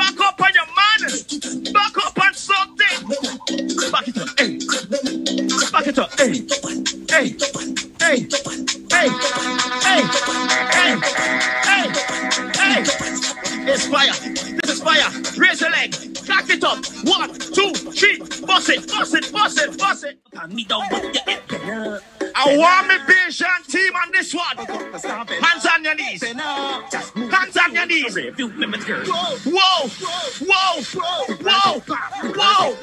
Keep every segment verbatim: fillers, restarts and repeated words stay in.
Back up on your man. Back up on something. Back it up, hey. Back it up, hey. Hey. Hey. Hey. Hey. Hey. Hey. Hey. It's fire. This is fire. Raise your leg. Back it up. One, two, three. Bust it. Bust it. Bust it. Bust it. I want me Bijan team on this one. Hands on your knees. Hands on your knees. Whoa. Whoa. Whoa. Whoa.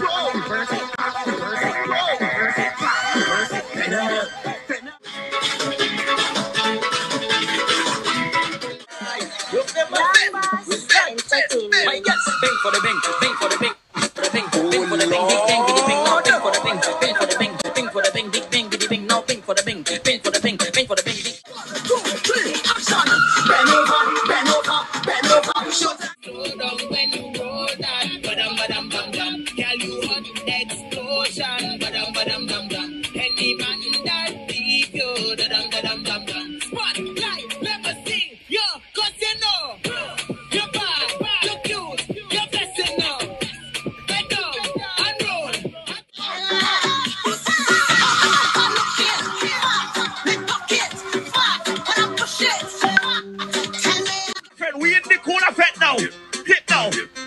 Bing for the bing, bing for the bing, for the bing, bing for the bing, bing, bing, bing, bing, no, bing for the bing, bing for the bing, bing for the bing, bing, bing, bing, bing, no, bing for the bing, bing for the bing, bing for the bing, bing. Two, three, action! Bend over, bend over, bend over, shut up. Slow down when you roll down, badam badam bam bam. Girl, you want explosion, badam badam bam bam. Any man that leave you, badam badam bam bam. Spotlight, let me see you, 'cause you know you're bad, you're cute, you're blessed now. Bend down and roll. Friend, we in the corner fet now. Hit now.